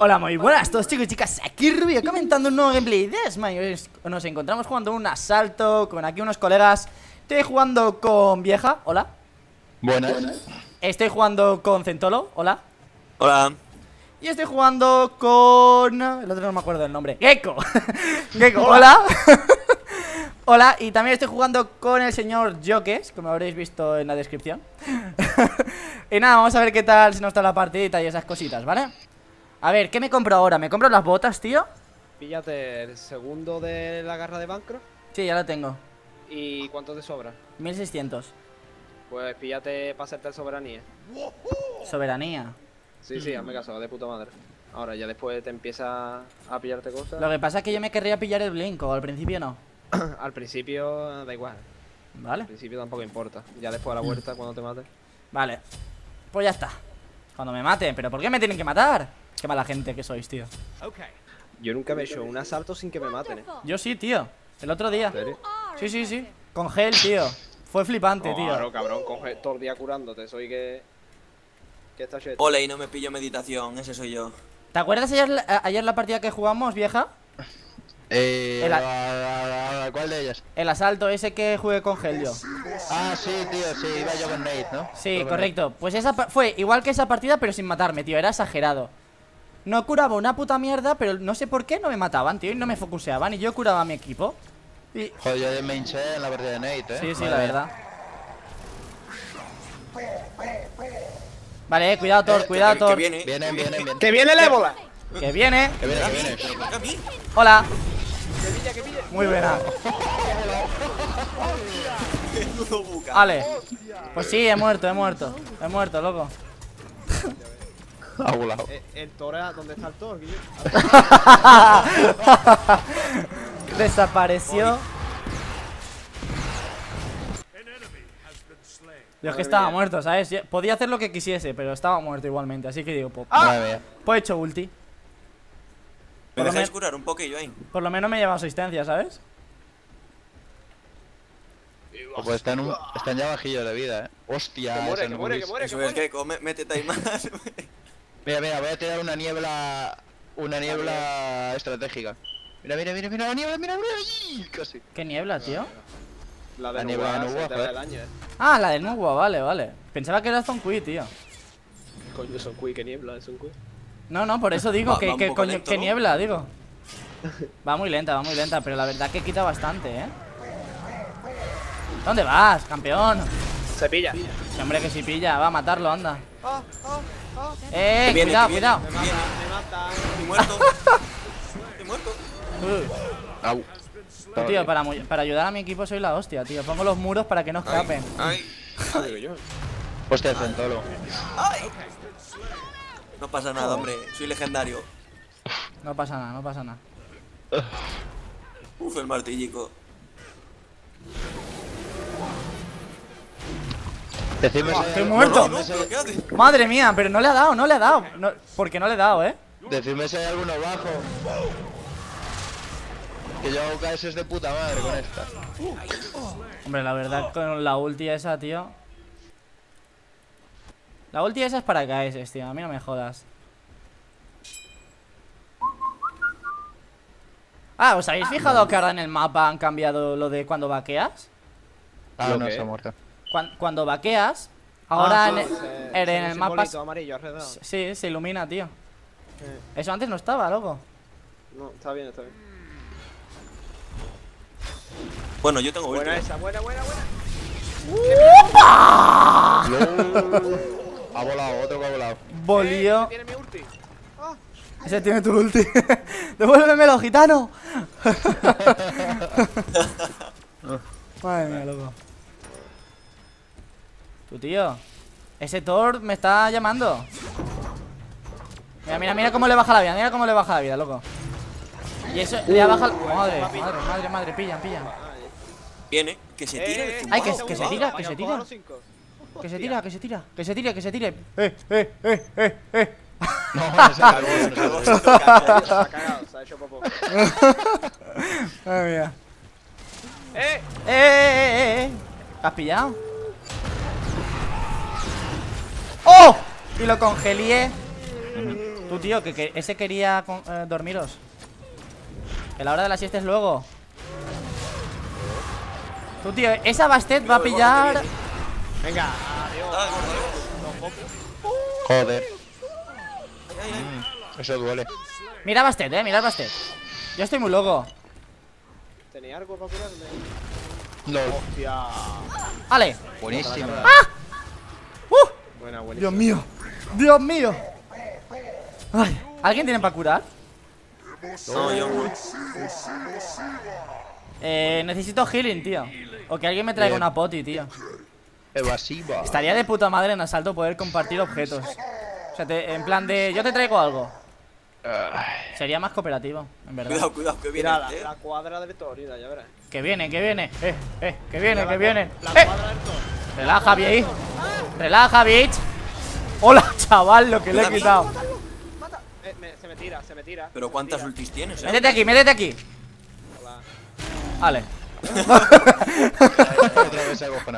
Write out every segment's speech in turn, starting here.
Hola, muy buenas todos chicos y chicas, aquí Rubio comentando un nuevo gameplay de Smite. Nos encontramos jugando un asalto con aquí unos colegas. Estoy jugando con Vieja, hola. Buenas. Estoy jugando con Centolo, hola. Hola. Y estoy jugando con... el otro no me acuerdo del nombre. Gecko. Gecko, hola. Hola, y también estoy jugando con el señor Jokes, como habréis visto en la descripción. Y nada, vamos a ver qué tal se nos está la partidita y esas cositas, ¿vale? A ver, ¿qué me compro ahora? ¿Me compro las botas, tío? Píllate el segundo de la garra de Bancroft. Sí, ya lo tengo. ¿Y cuánto te sobra? 1600. Pues píllate para hacerte el soberanía. Soberanía. Sí, hazme caso, de puta madre. Ahora ya después te empieza a pillarte cosas. Lo que pasa es que yo me querría pillar el Blink, o al principio no. Al principio da igual. Vale. Al principio tampoco importa. Ya después a la vuelta, cuando te mate. Vale. Pues ya está. Cuando me maten. ¿Pero por qué me tienen que matar? Qué mala gente que sois, tío. Yo nunca me he hecho un asalto sin que me maten, Yo sí, tío. El otro día. ¿En serio? Sí. Con gel, tío. Fue flipante, tío. Claro, cabrón, coge todo el día curándote. Soy que está chet. Ole, y no me pillo meditación, ese soy yo. ¿Te acuerdas ayer la partida que jugamos, Vieja? ¿Cuál de ellas? El asalto ese que jugué con gel yo. Ah, sí, tío, sí, iba yo con Nate, ¿no? Sí, correcto. Pues esa fue igual que esa partida, pero sin matarme, tío. Era exagerado. No curaba una puta mierda, pero no sé por qué no me mataban, tío. Y no me focuseaban. Y yo curaba a mi equipo. Y... Joder, yo de main set en la partida de Nate, Sí, la verdad. Vale, cuidado, Thor, cuidado, Thor. Viene. Vienen. ¡Que viene el ébola! Que viene. Que viene. ¿Pero por qué a mí? Hola. Que pilla. Muy buena. Menudo buca. Vale. Pues sí, he muerto, loco. Ha volado. El Tora, ¿dónde está el Thor? Desapareció. Yo es que estaba muerto, ¿sabes? Podía hacer lo que quisiese, pero estaba muerto igualmente. Así que digo, Madre mía. pues he hecho ulti. ¿Me Por lo dejáis men- curar un poquillo ahí? Por lo menos me he llevado asistencia, ¿sabes? Pues están ya bajillos de vida, Hostia, ese no que es- muere. Eso es que métete ahí más. Mira, voy a tirar una niebla estratégica. Mira, la niebla, mira. ¡Ay! Casi. ¿Qué niebla, tío? La de La niebla de Nubua, Nubua, se te va joder. el año, Ah, la del Nugua, vale. Pensaba que era Zonkui, tío. Coño, son Kui, que niebla, es un Kui. No, por eso digo Va que un poco coño, lento, que ¿no? niebla, digo. Va muy lenta, pero la verdad que quita bastante, ¿Dónde vas, campeón? Se pilla. Sí, hombre, que si pilla, va a matarlo, anda. Que viene, Cuidado, que cuidado. viene. Me mata. Estoy muerto. Estoy muerto. Au. Tío, para ayudar a mi equipo soy la hostia, tío. Pongo los muros para que no escapen. Ay. Hostia, Centolo. Ay. No pasa nada, hombre. Soy legendario. No pasa nada. Uf, el martillico. Decidme Estoy muerto. No, pero ¿qué haces? Madre mía, pero no le ha dado. No, porque no le he dado, Decidme si hay alguno bajo. Que yo hago KS de puta madre con esta. Hombre, la verdad con la ulti esa, tío. La ulti esa es para KS, tío. A mí no me jodas. Ah, ¿os habéis fijado que ahora en el mapa han cambiado lo de cuando vaqueas? Ah, ¿Lo no, qué? está muerta. Cuando vaqueas, ahora en el el mapa... simbolito amarillo alrededor. Sí, se ilumina, tío. Eso antes no estaba, loco. No, está bien. Bueno, yo tengo ulti. Buena esa, buena. Ha volado, otro que ha volado. Volío. Tiene mi ulti. Ese tiene tu ulti. ¡Devuélvemelo, gitano! Madre mía, loco. Tu tío. Ese Thor me está llamando. Mira cómo le baja la vida, loco. Y eso le ha bajado. Madre, pillan. Viene, que se tire. Ay, que tumbado. se tira. Vaya, coja los 5. Que se tire. No, no se cagó, Se cagó, no se se cagó. Se ha cagado, se ha hecho popó. Madre mía. ¿Has pillado? ¡Oh! Y lo congelé. Tu tío, que ese quería dormiros. Que la hora de la siesta es luego. Tú, tío, esa Bastet va a pillar. Venga, adiós. Dale, gordo, Joder. Ay, ay, ay. Eso duele. Mira Bastet, mira Bastet. Yo estoy muy loco. ¿Tenía algo para curarme? LOL. Hostia. Vale. Buenísimo. Buena, buenísima. Dios mío. Dios mío. Ay, ¿alguien tiene para curar? No, yo no. Necesito healing, tío. O que alguien me traiga Bien. una poti, tío. Evasiva. Estaría de puta madre en asalto poder compartir objetos. O sea, en plan de, yo te traigo algo. Ay, Sería más cooperativo, en verdad. Cuidado, cuidado, que viene. Mira, la cuadra del Thor, mira, ya verás. Que viene, que viene. Que viene, Mira, que viene. La cuadra del Thor. Relaja, bitch. Relaja, bitch. Hola, chaval, lo que le he quitado. Se me tira, se me tira. Pero ¿cuántas ultis tienes, Métete aquí, métete aquí. Hola. Vale. otra vez se acojona.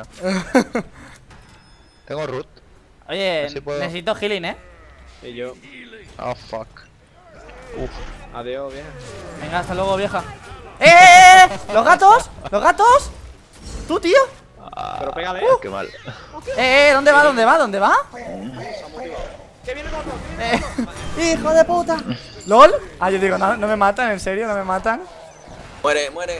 Tengo root. Oye, Así puedo. necesito healing, Y yo. Oh, fuck. Uf. Adiós, vieja. Venga, hasta luego, vieja. ¡Eh! ¿Los gatos? ¿Los gatos? ¿Tú, tío? Pero pégale. Qué mal. ¿Dónde va? ¿Dónde va? ¿Dónde va? ¿Qué viene gordo? ¡Hijo de puta! ¿LOL? Ah, yo digo, no me matan, en serio, no me matan. Muere, muere.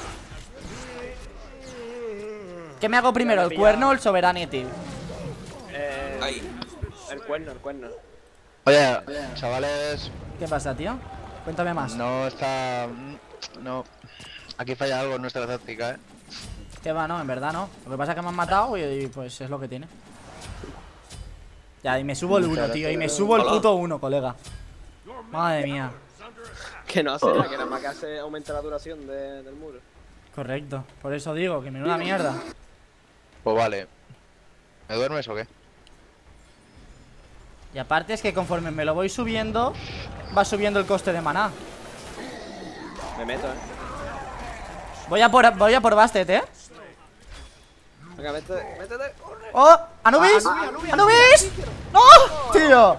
¿Qué me hago primero, el cuerno o el sovereignty? Ahí. El cuerno, el cuerno. Oye, chavales, ¿Qué pasa, tío? Cuéntame más. no está. No. Aquí falla algo en nuestra táctica, ¿Qué va? No, en verdad no. Lo que pasa es que me han matado y pues es lo que tiene. Ya, y me subo el 1, tío. Y me subo el puto 1, colega. Madre mía. Que no hace nada, que nada más que hace aumenta la duración del muro. Correcto. Por eso digo, que menuda mierda. Pues vale. ¿Me duermes o qué? Y aparte es que conforme me lo voy subiendo, va subiendo el coste de maná. Me meto, Voy a por Bastet, Venga, métete. ¡Oh! ¡Anubis! ¡Anubis! ¡No! ¡Tío!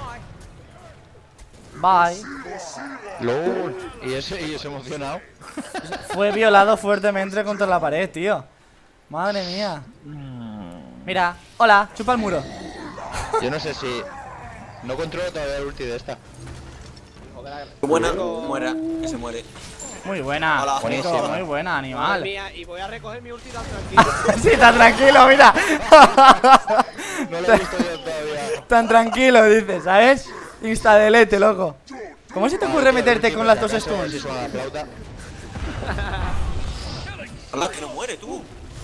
Bye. LOL. ¿Y ese emocionado? Fue violado fuertemente contra la pared, tío. Madre mía. Mira, hola, chupa el muro. Yo no sé si. No controlo todavía el ulti de esta. Buena, muera, que se muere. Muy buena, Hola. Nico, Buenísima. muy buena, Madre animal. mía, y voy a recoger mi ulti tan tranquilo. Sí, tan tranquilo, mira. No lo he visto yo todavía. Tan tranquilo, dices, ¿sabes? Instadelete, loco. ¿Cómo se te ocurre meterte con las dos Si stuns? suena la flauta. Hola, que no muere tú.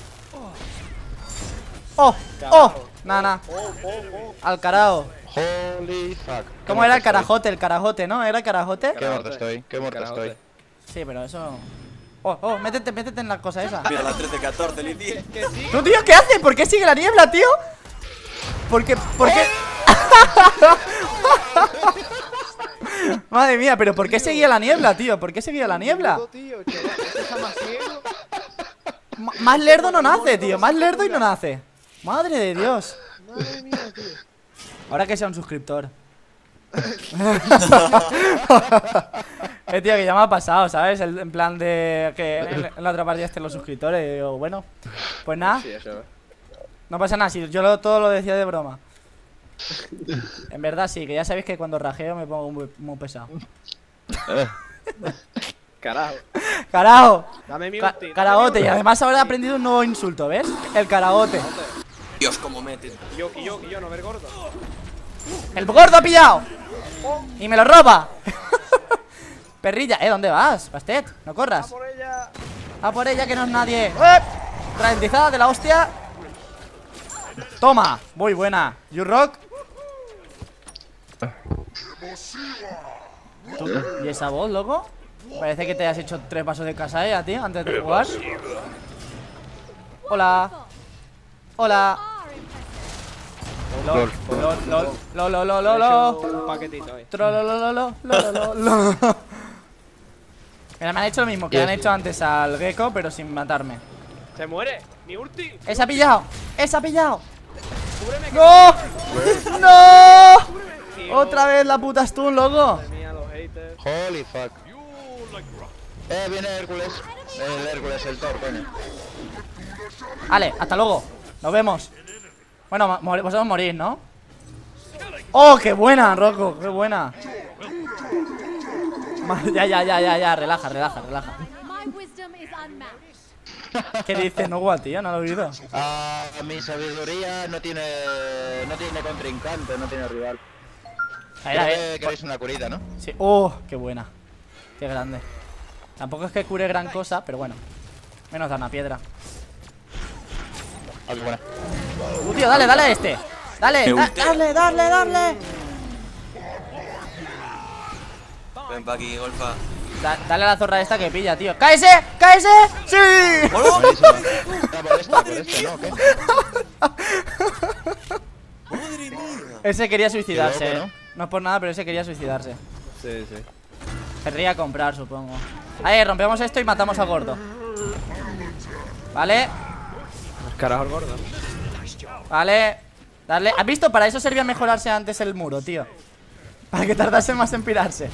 ¡Oh! ¡Oh! Nana. Al carao. Holy fuck. ¿Cómo era el carajote? El carajote, ¿no? ¿Era el carajote? Qué muerto estoy, qué muerto estoy. Sí, pero eso... Oh, métete en la cosa esa. Mira, la 13-14, Liti. ¿Tú, tío, qué hace? ¿Por qué sigue la niebla, tío? ¿Por qué? Madre mía, pero ¿por qué seguía la niebla, tío? ¿Por qué seguía la niebla? Tío, chaval, ¿este está más ciego? Más lerdo no nace, tío. Más lerdo y no nace. Madre de Dios. Madre mía, tío. Ahora que sea un suscriptor. Tío, que ya me ha pasado, ¿sabes? En plan de que en la otra partida estén los suscriptores. Y digo, bueno, pues nada, Sí, eso. no pasa nada. Si yo todo lo decía de broma. En verdad sí, que ya sabéis que cuando rajeo me pongo muy pesado. Carajo. ¡Carajo! Dame mi ulti. dame mi Caragote, y ulti. además ahora he aprendido un nuevo insulto, ¿ves? El caragote. Dios, cómo mete. Y yo, no ver gordo. ¡El gordo ha pillado! ¡Y me lo roba! Perrilla, ¿dónde vas? Bastet, no corras. Por ella. A por ella que no es nadie. Ralentizada de la hostia. Toma, muy buena. You rock. ¿Tú? ¿Y esa voz, loco? Parece que te has hecho 3 pasos de casa ella, tío, antes de jugar. Hola. Hola. LOL. Lol. Un paquetito ahí. Mira, me han hecho lo mismo que han hecho antes al gecko, pero sin matarme. Se muere. Mi ulti. ¡Ese ha pillado! ¡Ese ha pillado! Cúbreme. ¡No! ¡No! Sí, Otra vez la puta stun, loco. Madre mía, los haters. Holy fuck. Viene Hércules. El Hércules, el Thor, coño. Vale, hasta luego. Nos vemos. Bueno, vosotros morís, ¿no? ¡Oh, qué buena, Rocco! ¡Qué buena! Ya, relaja. ¿Qué dices, no, tío? No lo he oído. Mi sabiduría no tiene contrincante, no tiene rival. A ver. Creo que queréis una curita, ¿no? Sí. ¡Oh, qué buena! ¡Qué grande! Tampoco es que cure gran cosa, pero bueno. Menos da una piedra. Ah, qué buena. Tío, dale a este. Dale. Ven pa' aquí, golfa. Dale a la zorra esta que pilla, tío. ¡Cáese! ¡Sí! ¡Hola! Buenísimo. Por esta, ¿no? ¿Qué? ¡Madre mía! Ese quería suicidarse, Qué loco, No es por nada, pero ese quería suicidarse. Sí. Querría comprar, supongo. Ahí, rompemos esto y matamos al gordo. Vale. Carajo el gordo. Vale. Darle. ¿Has visto? Para eso servía mejorarse antes el muro, tío. Para que tardase más en pirarse.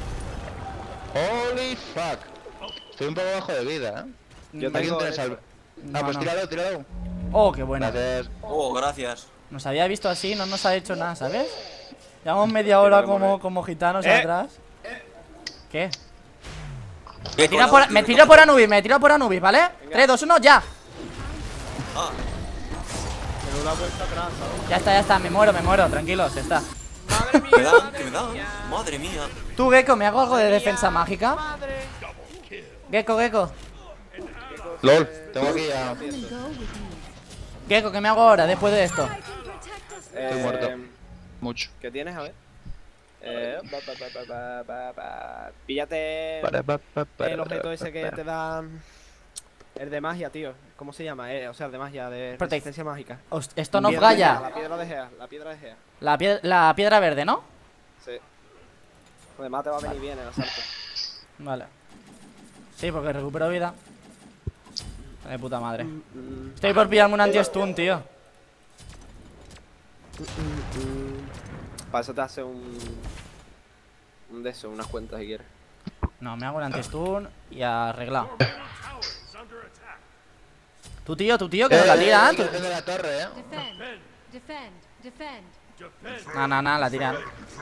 Holy fuck. Estoy un poco bajo de vida, ¿eh? Yo ¿Alguien tengo tiene esto. salve? No, Pues no. tíralo. Oh, qué buena. Gracias. Oh, gracias. Nos había visto así, no nos ha hecho nada, ¿sabes? Llevamos media hora Pero como gitanos atrás. ¿Qué? ¿Qué Me tiro por Anubis, ¿vale? 3, 2, 1, ya. Ah, Pero una vuelta atrás, ¿sabes? Ya está, me muero, tranquilos, está. Madre mía, ¿qué da? madre ¿Qué me da? mía. Madre mía. Tú, Gecko, ¿me hago algo de defensa mágica? Madre. Gecko. LOL, tengo aquí a... Gecko, ¿qué me hago ahora después de esto? Estoy muerto. Mucho. ¿Qué tienes? A ver. Píllate el objeto ese que te da. El de magia, tío. ¿Cómo se llama? O sea, el de magia, de resistencia mágica. Stone of Piedra de Gea, Gaia. La piedra de Gea. La piedra de Gea. La piedra verde, ¿no? Sí. Además te va a venir bien el asalto. Vale. Sí, porque recupero vida. De puta madre. Estoy por pillarme un anti-stun, tío. Para eso te hace un de eso, unas cuentas si quieres. No, me hago un anti-stun y arreglado. Tu tío, que nos la tira, que defiende la torre, Defend. No, la tiran.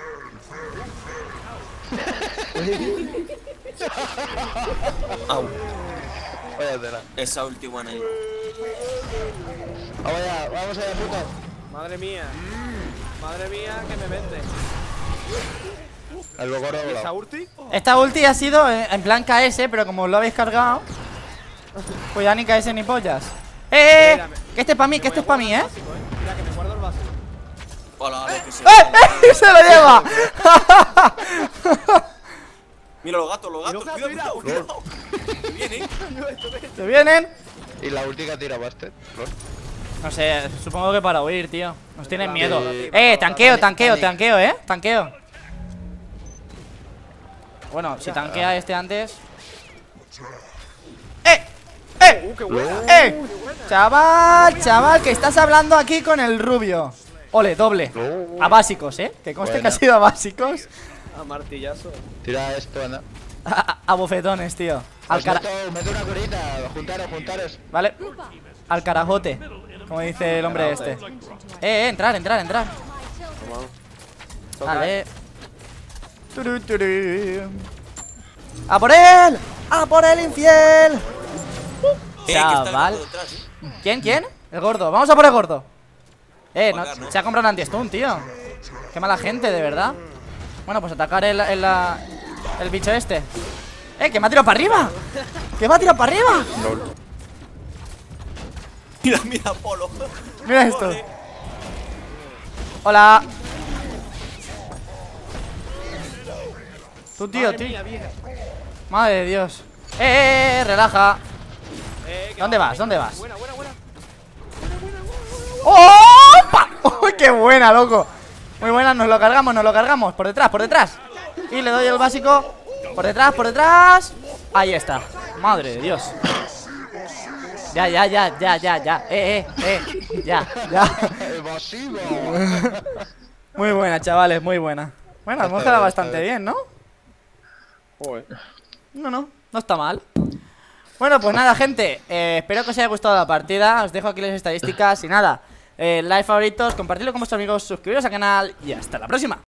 Au. Vaya tela. Esa última ahí. Vamos allá, puto. Madre mía, que me vende. El bocoro ¿Y esa volado. ulti? Esta ulti ha sido en plan KS, pero como lo habéis cargado, pues ya ni KS ni pollas. Mírame. Que este es para mí, Mira, que me guardo el básico. Hola, vale, que se. ¡Se lo lleva! Mira los gatos, Mira, cuidado. Que vienen. ¿Se vienen? Y la ulti que tira Bastet. LOL. No sé, supongo que para huir, tío. Nos tienen Vale, miedo. vale, Tanqueo, vale. tanqueo. Bueno, si tanquea este antes. ¡Qué buena! Chaval, que estás hablando aquí con el rubio. Ole, doble. A básicos, que conste que Buena. ha sido a básicos. A martillazo. Tira esto, anda. A bofetones, tío. Al cara... Mete una curita. Juntaros. Vale. Al carajote, como dice el hombre este. Entrar. Vamos. Vale. ¡A por él! ¡A por el infiel! Que está el Chaval. gato detrás, ¿Quién? El gordo. Vamos a por el gordo. Pagar, No, ¿no? se ha comprado un anti-stun, tío. Qué mala gente, de verdad. Bueno, pues atacar el bicho este. Que me ha tirado para arriba. LOL. Mira, Polo. Mira esto. Joder. Hola. Tu tío, Madre tío. mía, vieja. Madre de Dios. Relaja. Que ¿Dónde va, vas? ¿Dónde vas? Buena. ¡Opa! ¡Uy, qué buena, loco! Muy buena, nos lo cargamos. Por detrás. Y le doy el básico. Por detrás. Ahí está. Madre de Dios. Ya. Ya. Evasivo. Muy buena, chavales, muy buena. Bueno, hemos quedado bastante bien, ¿no? Joder. No está mal. Bueno, pues nada, gente, espero que os haya gustado la partida. Os dejo aquí las estadísticas y nada, like, favoritos, compartidlo con vuestros amigos, suscribiros al canal y hasta la próxima.